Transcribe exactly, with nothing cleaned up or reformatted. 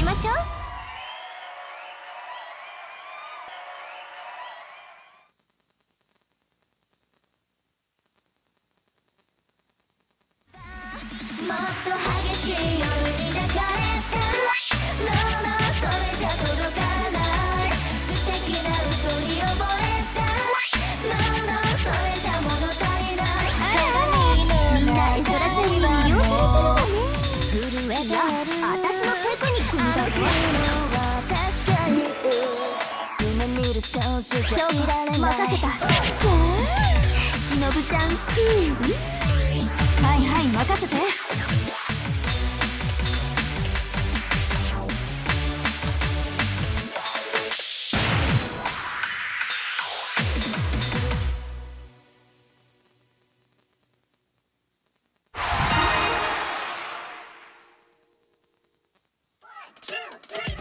ましょう。もっと激しい夜に抱かれた No no それじゃ届かない素敵な嘘に溺れた No no それじゃ物足りないみんなエゾラちゃんに魅了されてるわね。いや、私のテクニックにだぞ。ちょっと任せた。じゃあしのぶちゃん、はいはい任せて。One, two, three.